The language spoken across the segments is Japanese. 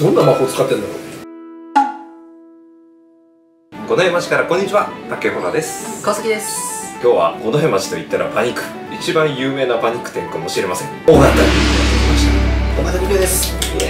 どんな魔法使ってんだろう。 五戸町からこんにちは、竹穂です。 川崎です。 今日は五戸町といったら馬肉、一番有名な馬肉店かもしれません。尾形にやってきました。 尾形肉です。尾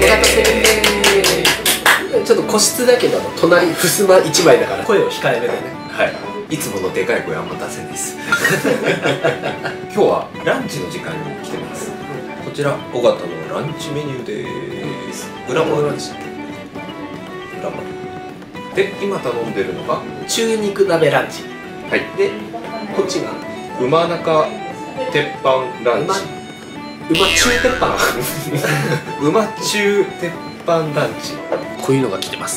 形ちょっと個室だけど隣襖一枚だから声を控えめでね。 はい。いつものでかい声あんま出せないです。今日はランチの時間に来てます。こちら尾形のランチメニューです。裏物でしたっけ？裏物で今頼んでるのが中肉鍋ランチ。 はい。 でこっちが馬中鉄板ランチ。 馬中鉄板馬中鉄板ランチ。 こういうのが来てます。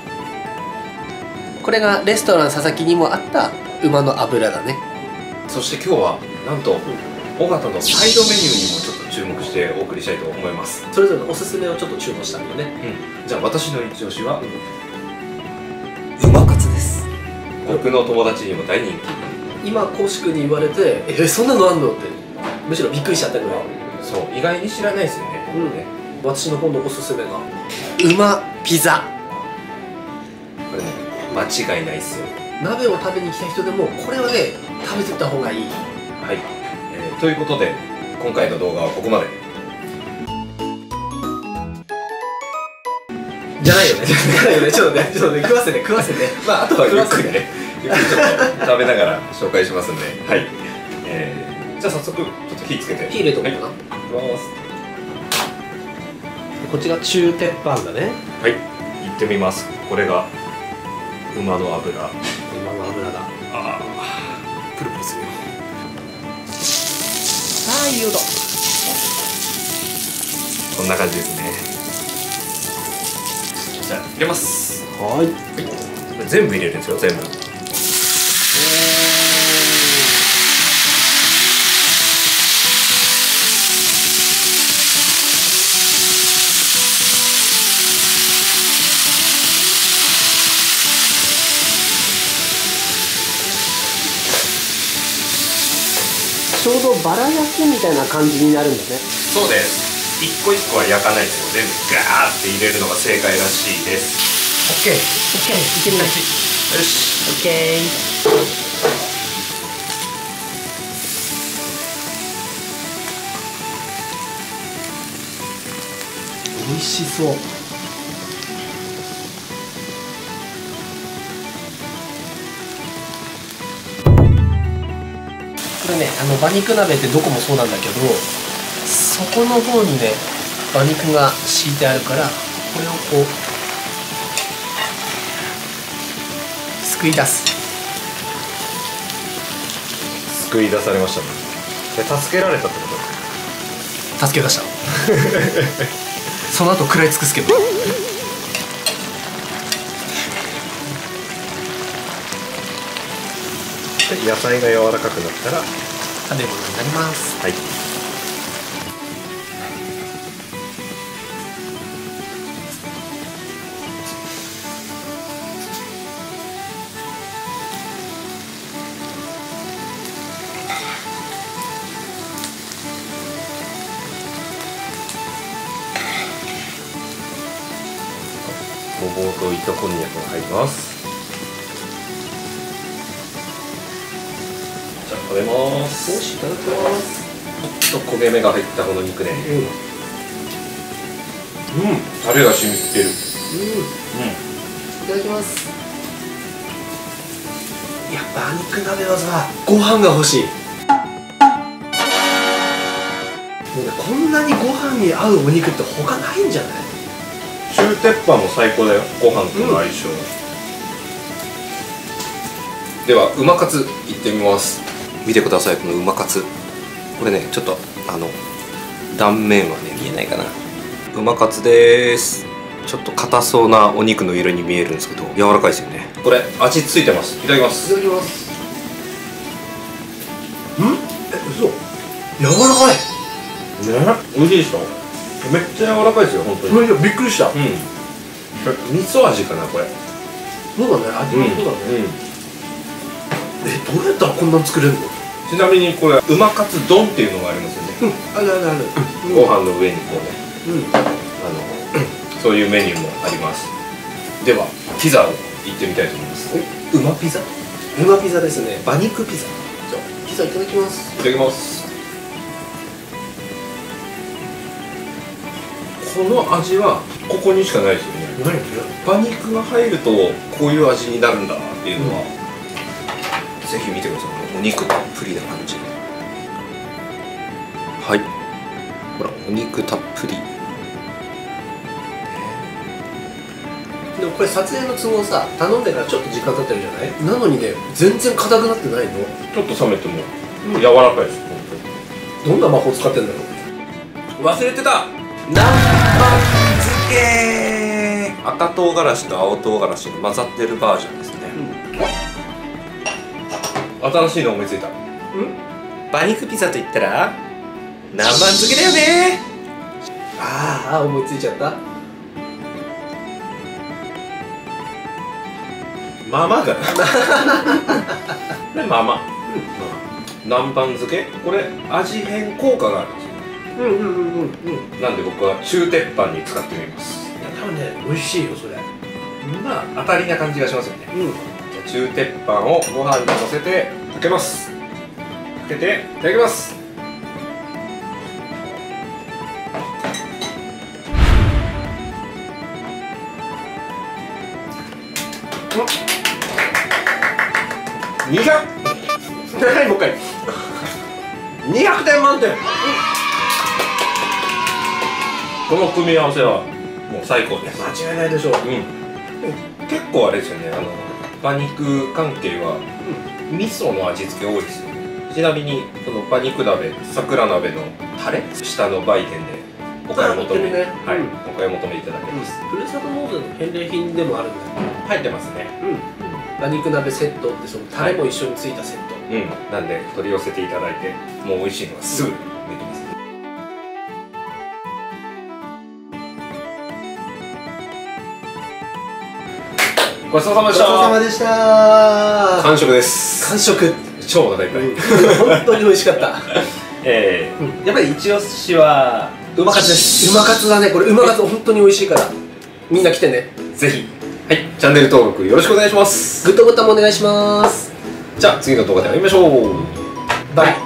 これがレストラン佐々木にもあった馬の脂だね。 そして今日はなんと尾形のサイドメニューにもちょっと注目してお送りしたいと思います。 それぞれのおすすめをちょっと注文したんだよね。 じゃあ私の一押しは馬カツです。僕の友達にも大人気。 今公式に言われてそんなのあんのってむしろびっくりしちゃったぐらい。 そう意外に知らないですよね。 私の方のおすすめが馬ピザ。 これね間違いないっすよ。 鍋を食べに来た人でもこれはね食べてった方がいい。 はい、ということで今回の動画はここまでじゃないよね。じゃないよね。ちょっとね食わせてまああとはゆっくりねゆっくりちょっと食べながら紹介しますんで、はい、じゃあ早速ちょっと火つけて火入れとこうかな。こっちが中鉄板だね。 はい、行ってみます。これが馬の脂。 馬の脂だ。 ああプルプルするよ。 ああいい音。 こんな感じですね。じゃあ入れます。 はい、 これ全部入れるんですよ。全部。 ちょうどバラ焼きみたいな感じになるんだね。 そうです。一個一個は焼かないですよ。全部ガーって入れるのが正解らしいです。オッケー。 オッケー。いけるね。よし。オッケー。美味しそう。これね、馬肉鍋ってどこもそうなんだけど、そこの方にね馬肉が敷いてあるから、これをこうすくい出す。 救い出されましたね。助けられたってこと？ 助け出したその後食らい尽くすけど野菜が柔らかくなったら食べ物になります。 はい。ごぼうと糸こんにゃくが入ります。じゃあ食べます。 よし、いただきます。 ちょっと焦げ目が入ったこの肉ね。タレが染みてる。 いただきます。いや、馬肉鍋はさ、ご飯が欲しい。もうね、こんなにご飯に合うお肉って他ないんじゃない？ 中鉄板も最高だよ、ご飯との相性。では馬カツいってみます。見てください、この馬カツ。これねちょっと断面はね見えないかな。馬カツです。ちょっと硬そうなお肉の色に見えるんですけど柔らかいですよね。これ味付いてます。いただきます。 いただきます。嘘、柔らかいね、美味しいでしょ。めっちゃ柔らかいですよ、本当に。 いや、びっくりした。 味噌味かな、これ。 そうだね、味はそうだね。どうやったらこんなの作れるの？ ちなみにこれ馬カツ丼っていうのがありますよね。 あるあるある。 ご飯の上にこうね、そそういうメニューもあります。ではピザをいってみたいと思います。うまピザ、 うまピザですね。馬肉ピザ。じゃあピザいただきます。 いただきます。この味はここにしかないですよね。 何馬肉が入るとこういう味になるんだっていうのは、ぜひ見てください。お肉たっぷりな感じ。はい、ほらお肉たっぷり。 でもこれ撮影の都合さ、頼んでからちょっと時間経ってるじゃない。なのにね、全然硬くなってないの。 ちょっと冷めても柔らかいです。 どんな魔法使ってんだろう。 忘れてた、南蛮漬け。赤唐辛子と青唐辛子が混ざってるバージョンですね。新しいの思いついた。馬肉ピザと言ったら南蛮漬けだよね。 ああ、思いついちゃった。 まあまあだな。まあまあ、南蛮漬け、これ味変効果があるんですよ。なんで僕は中鉄板に使ってみます。 いや、多分ね、美味しいよそれ。 まあ当たりな感じがしますよね。じゃあ中鉄板をご飯にのせてかけます。かけていただきます。200。はい、もう一回。200点満点。この組み合わせはもう最高です。 間違いないでしょう。 結構あれですよね、馬肉関係は、味噌の味付け多いですよ。ちなみにこの馬肉鍋、桜鍋のタレ、下の売店でお買い求め、お買い求めいただけます。 ふるさと納税の返礼品でもあるんだよ。 入ってますね。 馬肉鍋セットってそのタレも一緒についたセット。 なんで取り寄せていただいて、もう美味しいのがすぐできます。ごちそうさまでした。 ごちそうさまでした。 完食です。 完食。 超お腹いっぱい。 本当に美味しかった。 やっぱり一押しはうまかつです。うまかつだね。これうまかつ本当に美味しいから、みんな来てね。 ぜひ。はい、チャンネル登録よろしくお願いします。 グッドボタンもお願いします。 じゃあ次の動画で会いましょう。 バイ。